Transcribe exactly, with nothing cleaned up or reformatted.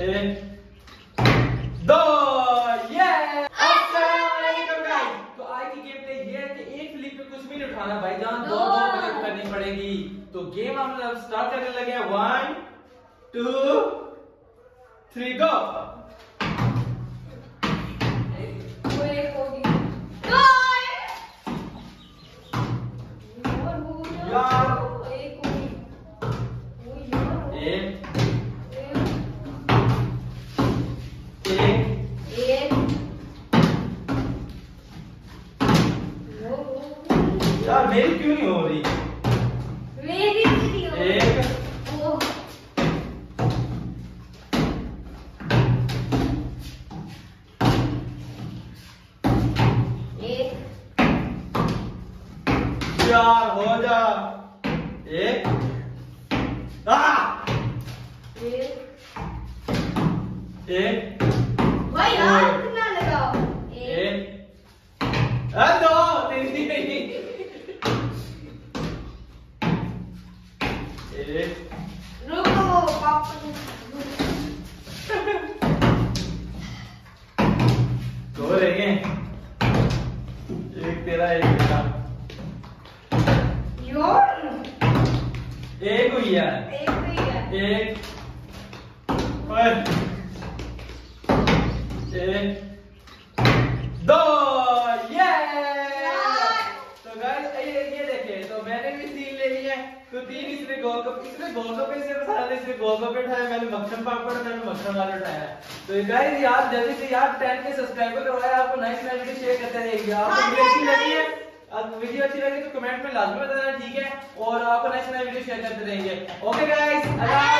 एक दो ये। अस्सलामुअलैकुम गाइस। तो आज की गेम प्ले ये है कि एक फ्लिप पे कुछ भी नहीं उठाना भाईजान, दो दो फ्लिप करनी पड़ेगी। तो गेम हम लोग स्टार्ट करने लगे हैं। One two three go. यार मेरी क्यों नहीं हो रही? मेरी नहीं हो रही। एक एक चार हो जा। एक आ एक एक भाई यार कितना लगाओ। एक आ दो तीन एक रुको पापा दो रह गए। एक तेरा एक मेरा। यार एक हुई है। एक भी है। एक और एक दो ये। तो गाइस ये ये देखिए, तो मैंने भी तीन ले लिए। तो तीन इसने गोलगप्पे इसने गोलगप्पे से सारा इसने गोलगप्पे उठाया, मैंने मक्खन पापड़ मैंने मक्खन वाला उठाया। तो गाइस यार जल्दी से यार टेन के सब्सक्राइबर करवाया। आपको नाइस नाइस वीडियो शेयर करते रहिए। आपको वीडियो अच्छी लगी है, अब वीडियो अच्छी लगी तो कमेंट में लाजमी बताना, ठीक है। और आपको नाइस नाइस वीडियो शेयर करते रहिए। Okay guys.